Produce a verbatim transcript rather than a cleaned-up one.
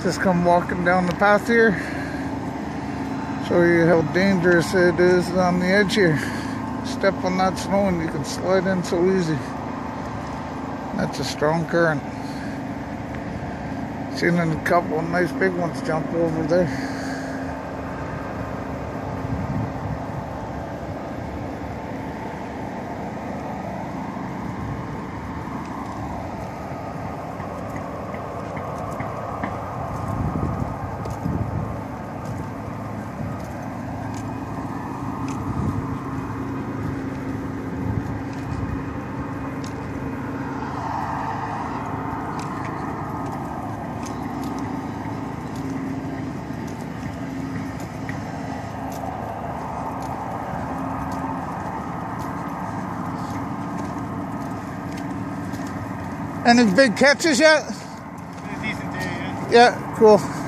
Just come walking down the path here. Show you how dangerous it is on the edge here. Step on that snow and you can slide in so easy. That's a strong current. Seen a couple of nice big ones jump over there. Any big catches yet? A decent day, yeah. Yeah, cool.